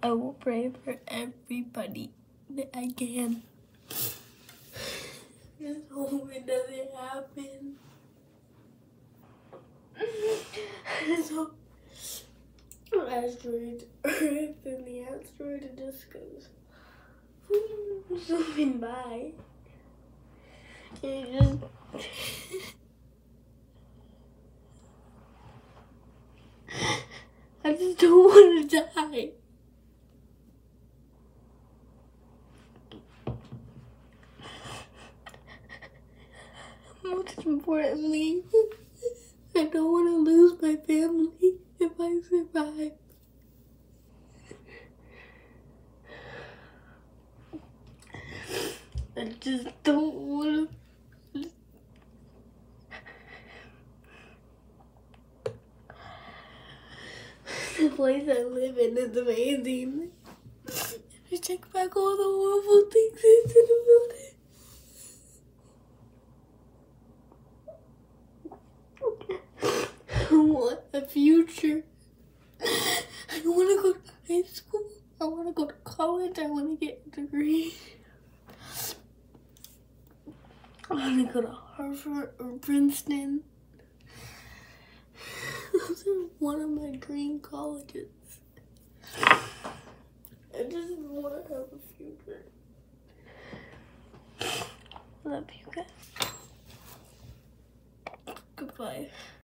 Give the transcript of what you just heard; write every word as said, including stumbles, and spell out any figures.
I will pray for everybody that I can. Just hope it doesn't happen. I just hope asteroid Earth and the asteroid just goes zooming by. It just I just don't want to die. Most importantly, I don't want to lose my family if I survive. I just don't want to. The place I live in is amazing. I check back all the horrible things I said about it. I want a future. I want to go to high school. I want to go to college. I want to get a degree. I want to go to Harvard or Princeton. Those are one of my dream colleges. I just want to have a future. Love you guys. Goodbye.